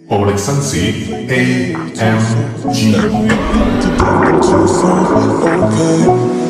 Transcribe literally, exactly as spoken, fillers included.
Olexansi A M G. To dive into yourself, okay.